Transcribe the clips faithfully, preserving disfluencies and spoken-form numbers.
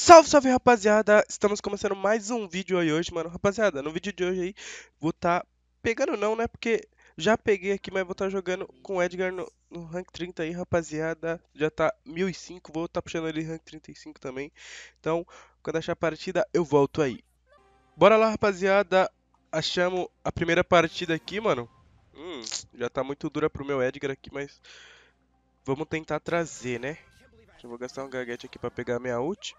Salve, salve, rapaziada! Estamos começando mais um vídeo aí hoje, mano. Rapaziada, no vídeo de hoje aí, vou tá pegando não, né? Porque já peguei aqui, mas vou estar jogando com o Edgar no, no rank trinta aí, rapaziada. Já tá mil e cinco, vou estar puxando ele rank trinta e cinco também. Então, quando achar a partida, eu volto aí. Bora lá, rapaziada. Achamos a primeira partida aqui, mano. Hum, já tá muito dura pro meu Edgar aqui, mas vamos tentar trazer, né? Eu vou gastar um gaguete aqui pra pegar a minha ult.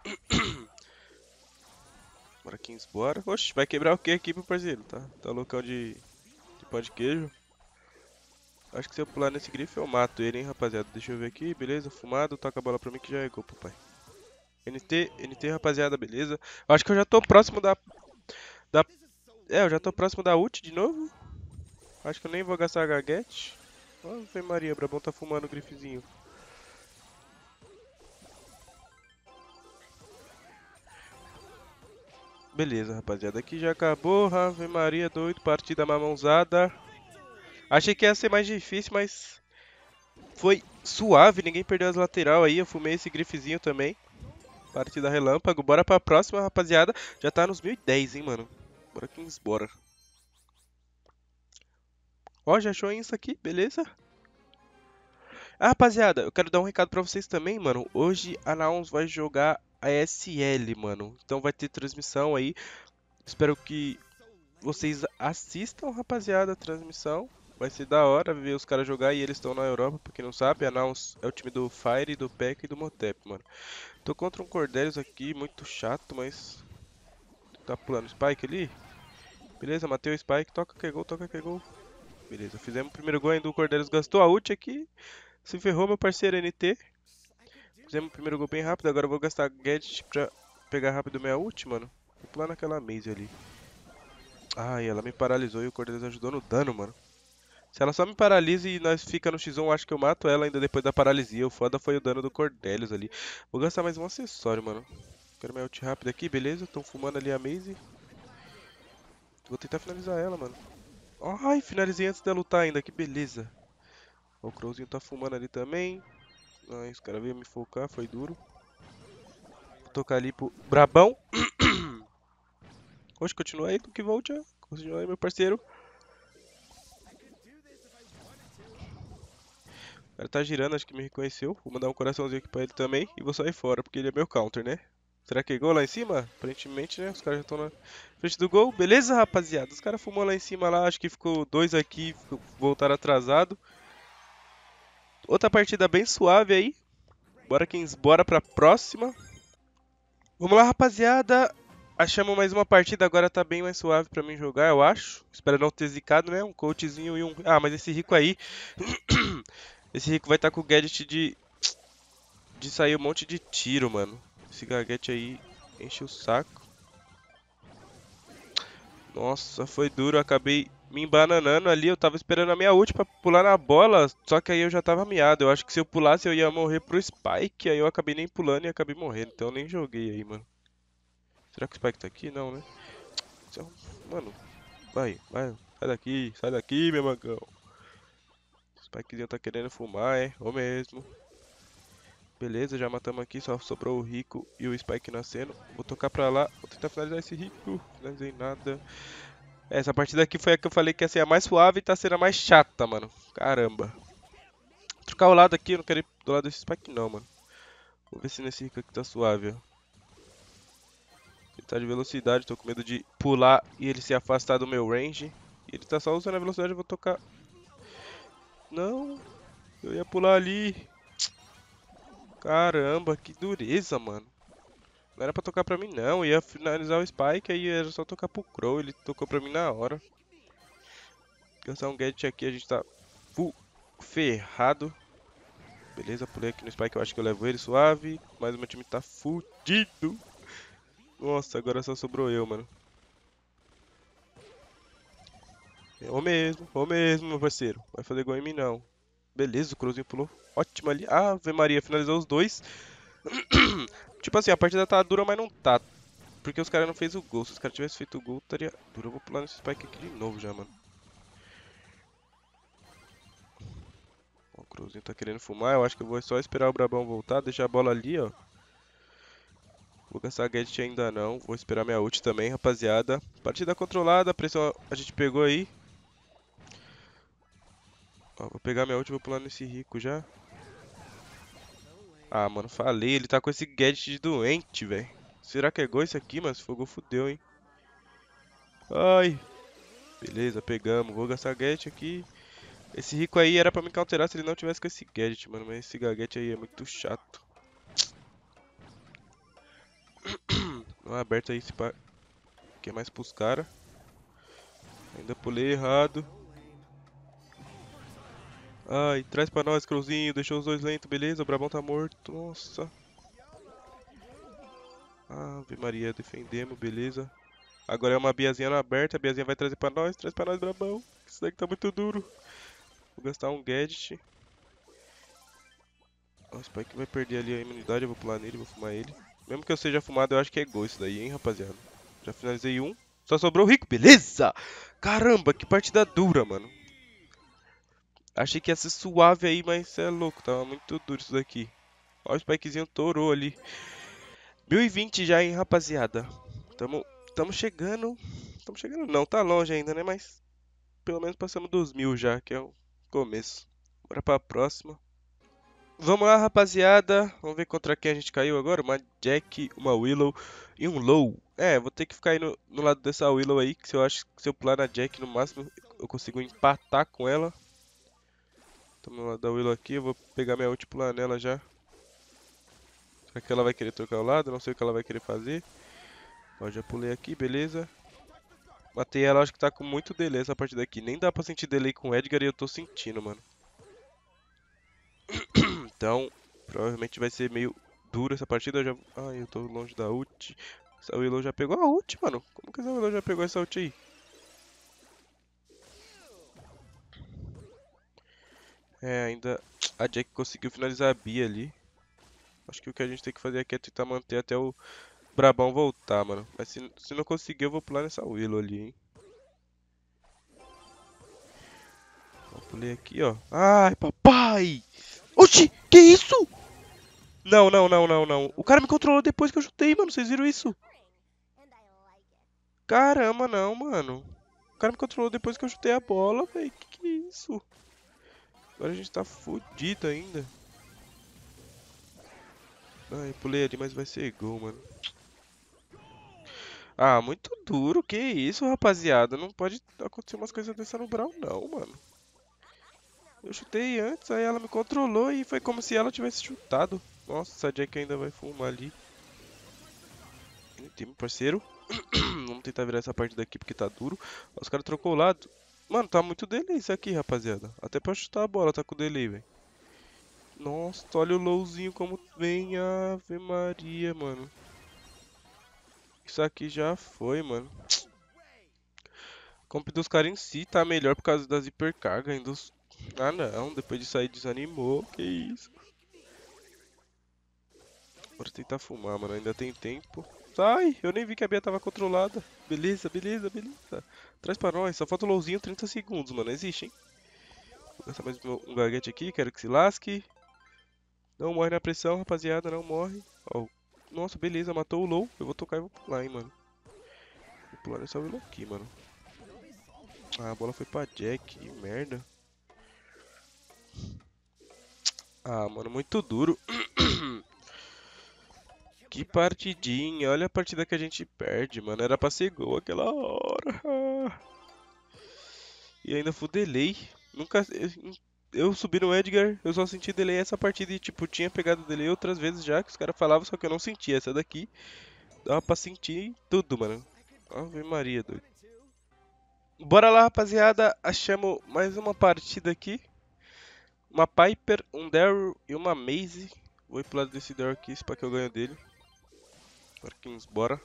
Bora, quinze, bora. Oxe, vai quebrar o que aqui, meu parceiro? Tá, tá loucão de, de pão de queijo. Acho que se eu pular nesse grife eu mato ele, hein, rapaziada. Deixa eu ver aqui, beleza. Fumado, toca a bola pra mim que já é gol, papai. N T, N T, rapaziada, beleza. Acho que eu já tô próximo da, da... É, eu já tô próximo da ult de novo. Acho que eu nem vou gastar a gaguete. Ave Maria, o Brabão tá fumando o grifezinho. Beleza, rapaziada. Aqui já acabou. Ave Maria, doido. Partida mamãozada. Achei que ia ser mais difícil, mas foi suave. Ninguém perdeu as lateral aí. Eu fumei esse grifezinho também. Partida relâmpago. Bora pra próxima, rapaziada. Já tá nos mil e dez, hein, mano. Bora, Kings, bora. Ó, já achou isso aqui, beleza? Ah, rapaziada, eu quero dar um recado pra vocês também, mano. Hoje a Nauns vai jogar a S L, mano. Então vai ter transmissão aí. Espero que vocês assistam, rapaziada, a transmissão. Vai ser da hora ver os caras jogar e eles estão na Europa, pra quem não sabe. A Nauns é o time do Fire, do P E C e do Motep, mano. Tô contra um Cordelius aqui, muito chato, mas... Tá pulando Spike ali? Beleza, matei o Spike, toca que é gol, toca que é gol. Beleza, fizemos o primeiro gol ainda, o Cordelius gastou a ult aqui. Se ferrou, meu parceiro N T. Fizemos o primeiro gol bem rápido, agora eu vou gastar gadget pra pegar rápido minha ult, mano. Vou pular naquela maze ali. Ai, ela me paralisou e o Cordelius ajudou no dano, mano. Se ela só me paralisa e nós fica no X um, acho que eu mato ela ainda depois da paralisia. O foda foi o dano do Cordelius ali. Vou gastar mais um acessório, mano. Quero minha ult rápida aqui, beleza? Tão fumando ali a maze. Vou tentar finalizar ela, mano. Ai, finalizei antes de lutar ainda, que beleza. O Crowzinho tá fumando ali também. Ai, os caras veio me focar, foi duro. Vou tocar ali pro Brabão. Oxe, continua aí, que volte. Continua aí, meu parceiro. O cara tá girando, acho que me reconheceu. Vou mandar um coraçãozinho aqui pra ele também. E vou sair fora, porque ele é meu counter, né? Será que é gol lá em cima? Aparentemente, né? Os caras já estão na frente do gol. Beleza, rapaziada. Os caras fumou lá em cima lá. Acho que ficou dois aqui. Voltaram atrasado. Outra partida bem suave aí. Bora, Kings, bora pra próxima. Vamos lá, rapaziada. Achamos mais uma partida, agora tá bem mais suave pra mim jogar, eu acho. Espero não ter zicado, né? Um coachzinho e um... Ah, mas esse rico aí... esse rico vai estar tá com o gadget de... de sair um monte de tiro, mano. Esse gadget aí enche o saco. Nossa, foi duro, acabei me embananando ali. Eu tava esperando a minha ult pra pular na bola, só que aí eu já tava miado. Eu acho que se eu pulasse eu ia morrer pro Spike, aí eu acabei nem pulando e acabei morrendo. Então eu nem joguei aí, mano. Será que o Spike tá aqui? Não, né? Mano, vai, vai. Sai daqui, sai daqui, meu magão. O Spikezinho tá querendo fumar, é? Ou mesmo. Beleza, já matamos aqui, só sobrou o Rico e o Spike nascendo. Vou tocar pra lá, vou tentar finalizar esse Rico. Finalizei nada. Essa partida aqui foi a que eu falei que ia ser a mais suave e tá sendo a mais chata, mano. Caramba. Vou trocar o lado aqui, eu não quero ir do lado desse Spike não, mano. Vou ver se nesse Rico aqui tá suave, ó. Ele tá de velocidade, tô com medo de pular e ele se afastar do meu range. E ele tá só usando a velocidade, eu vou tocar. Não, eu ia pular ali. Caramba, que dureza, mano. Não era pra tocar pra mim não, eu ia finalizar o Spike, aí era só tocar pro Crow, ele tocou pra mim na hora. Gastar um gadget aqui, a gente tá full ferrado. Beleza, pulei aqui no Spike, eu acho que eu levo ele suave. Mas o meu time tá fudido. Nossa, agora só sobrou eu, mano. É o mesmo, o mesmo, meu parceiro. Vai fazer gol em mim não. Beleza, o Crowzinho pulou. Ótimo ali. Ave Maria, finalizou os dois. Tipo assim, a partida tá dura, mas não tá. Porque os caras não fez o gol. Se os caras tivessem feito o gol, estaria duro. Eu vou pular nesse Spike aqui de novo já, mano. Ó, o Crowzinho tá querendo fumar. Eu acho que eu vou só esperar o Brabão voltar. Deixar a bola ali, ó. Vou gastar gadget ainda não. Vou esperar minha ult também, rapaziada. Partida controlada, a pressão a gente pegou aí. Ó, vou pegar minha ult e vou pular nesse rico já. Ah, mano, falei. Ele tá com esse gadget de doente, velho. Será que é gol isso aqui, mano? Se for gol, fudeu, hein. Ai. Beleza, pegamos. Vou gastar gadget aqui. Esse rico aí era pra me counterar se ele não tivesse com esse gadget, mano. Mas esse gadget aí é muito chato. Não é aberto aí, esse pá. Que é mais pros caras. Ainda pulei errado. Ai, traz pra nós, Crowzinho. Deixou os dois lentos, beleza? O Brabão tá morto. Nossa. Ave Maria, defendemos, beleza. Agora é uma biazinha na aberta. A biazinha vai trazer pra nós. Traz pra nós, Brabão. Isso daqui tá muito duro. Vou gastar um gadget. O Spike vai perder ali a imunidade. Eu vou pular nele, vou fumar ele. Mesmo que eu seja fumado, eu acho que é gol isso daí, hein, rapaziada. Já finalizei um. Só sobrou o Rico, beleza! Caramba, que partida dura, mano. Achei que ia ser suave aí, mas cê é louco. Tava muito duro isso daqui. Ó, o Spikezinho torou ali. mil e vinte já, hein, rapaziada. Tamo, tamo chegando. Tamo chegando não, tá longe ainda, né? Mas pelo menos passamos dos mil já, que é o começo. Bora pra próxima. Vamos lá, rapaziada. Vamos ver contra quem a gente caiu agora. Uma Jack, uma Willow e um Low. É, vou ter que ficar aí no, no lado dessa Willow aí, que se eu acho que se eu pular na Jack no máximo eu consigo empatar com ela. Tô no lado da Willow aqui, eu vou pegar minha ult e pular nela já. Será que ela vai querer trocar o lado? Não sei o que ela vai querer fazer. Ó, já pulei aqui, beleza. Matei ela, acho que tá com muito delay essa partida aqui. Nem dá pra sentir delay com o Edgar e eu tô sentindo, mano. Então, provavelmente vai ser meio duro essa partida. Eu já... Ai, eu tô longe da ult. Essa Willow já pegou a ult, mano. Como que essa Willow já pegou essa ult aí? É, ainda a Jack conseguiu finalizar a Bia ali. Acho que o que a gente tem que fazer aqui é tentar manter até o Brabão voltar, mano. Mas se, se não conseguir, eu vou pular nessa Willow ali, hein. Vou pular aqui, ó. Ai, papai! Oxi, que isso? Não, não, não, não, não. O cara me controlou depois que eu chutei, mano. Vocês viram isso? Caramba, não, mano. O cara me controlou depois que eu chutei a bola, velho. Que que é isso? Agora a gente tá fudido ainda. Ai, pulei ali, mas vai ser gol, mano. Ah, muito duro. Que isso, rapaziada? Não pode acontecer umas coisas dessa no Brawl, não, mano. Eu chutei antes, aí ela me controlou e foi como se ela tivesse chutado. Nossa, essa Jack ainda vai fumar ali. Tem meu parceiro. Vamos tentar virar essa parte daqui porque tá duro. Os caras trocou o lado. Mano, tá muito delay isso aqui, rapaziada. Até pra chutar a bola tá com delay, velho. Nossa, olha o lowzinho como vem. Ave Maria, mano. Isso aqui já foi, mano. Comp dos caras em si tá melhor por causa das hipercargas. Ainda os... Ah, não. Depois disso aí desanimou. Que isso. Bora tentar fumar, mano. Ainda tem tempo. Sai! Eu nem vi que a Bia tava controlada. Beleza, beleza, beleza. Traz pra nós. Só falta o lowzinho trinta segundos, mano. Existe, hein? Vou gastar mais um gaguete aqui. Quero que se lasque. Não morre na pressão, rapaziada. Não morre. Ó. Nossa, beleza. Matou o low. Eu vou tocar e vou pular, hein, mano. Vou pular nessa Willow aqui, mano. Ah, a bola foi pra Jack. Que merda. Ah, mano. Muito duro. Que partidinha, olha a partida que a gente perde, mano. Era pra ser gol aquela hora. E ainda fui delay. Nunca. Eu, eu subi no Edgar, eu só senti delay essa partida e, tipo, tinha pegado delay outras vezes já que os caras falavam, só que eu não sentia. Essa daqui dava pra sentir tudo, mano. Ave Maria, doido. Bora lá, rapaziada. Achamos mais uma partida aqui. Uma Piper, um Daryl e uma Maze. Vou ir pro lado desse Daryl aqui, pra que eu ganho dele. Marquinhos, bora.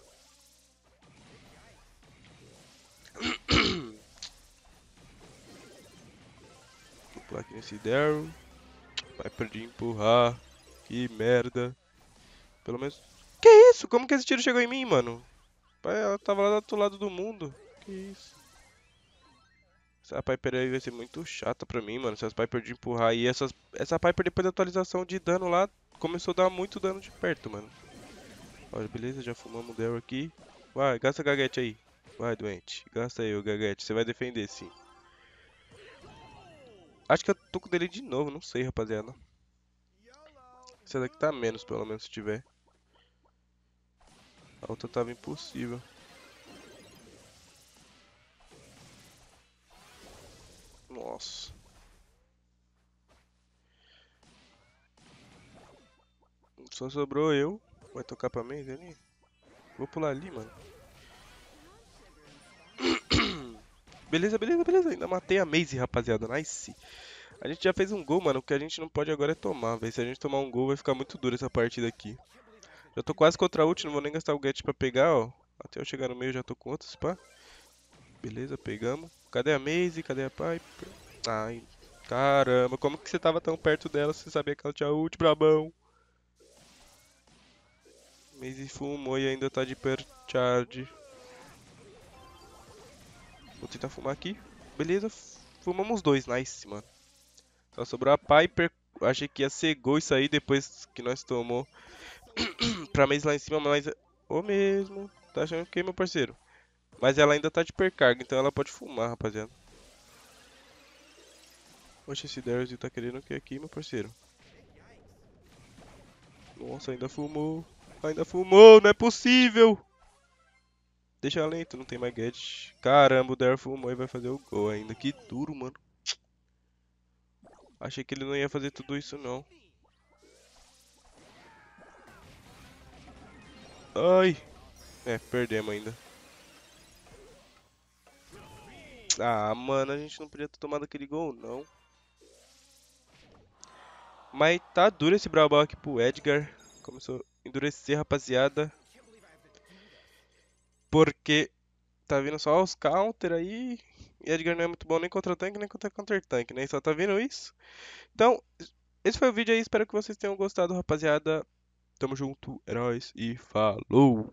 Vou pular aqui nesse Daryl. Vai perder empurrar. Que merda. Pelo menos. Que isso? Como que esse tiro chegou em mim, mano? Pai, ela tava lá do outro lado do mundo. Que isso? Essa Piper aí vai ser muito chata pra mim, mano. Essas Piper de empurrar aí. Essas... Essa Piper depois da atualização de dano lá começou a dar muito dano de perto, mano. Olha, beleza, já fumamos o Daryl aqui. Vai, gasta a gaguete aí. Vai, doente. Gasta aí o gaguete. Você vai defender, sim. Acho que eu tô com dele de novo. Não sei, rapaziada. Essa daqui tá menos, pelo menos, se tiver. A outra tava impossível. Nossa. Só sobrou eu. Vai tocar pra mim, ali? Vou pular ali, mano. Beleza, beleza, beleza. Ainda matei a Maze, rapaziada. Nice. A gente já fez um gol, mano. O que a gente não pode agora é tomar, velho. Se a gente tomar um gol, vai ficar muito duro essa partida aqui. Já tô quase contra a ult, não vou nem gastar o get pra pegar, ó. Até eu chegar no meio, já tô com outros, pá. Beleza, pegamos. Cadê a Maze? Cadê a Piper? Ai, caramba. Como que você tava tão perto dela se você sabia que ela tinha ult, brabão? Maze fumou e ainda tá de percharge. Vou tentar fumar aqui. Beleza, fumamos dois. Nice, mano. Só sobrou a Piper. Achei que ia ser gol isso aí depois que nós tomou pra Maze lá em cima, mas... Ô mesmo. Tá achando que, meu parceiro? Mas ela ainda tá de percarga, então ela pode fumar, rapaziada. Oxe, esse Darius tá querendo o que aqui, meu parceiro? Nossa, ainda fumou. Ainda fumou, não é possível! Deixa lento, não tem mais gadget. Caramba, o Darius fumou e vai fazer o gol ainda. Que duro, mano. Achei que ele não ia fazer tudo isso, não. Ai! É, perdemos ainda. Ah, mano, a gente não podia ter tomado aquele gol, não. Mas tá duro esse Brawl aqui pro Edgar. Começou a endurecer, rapaziada. Porque tá vindo só os counter aí. E Edgar não é muito bom nem contra tanque, nem contra counter tanque, né? Só tá vendo isso. Então, esse foi o vídeo aí. Espero que vocês tenham gostado, rapaziada. Tamo junto, heróis, e falou!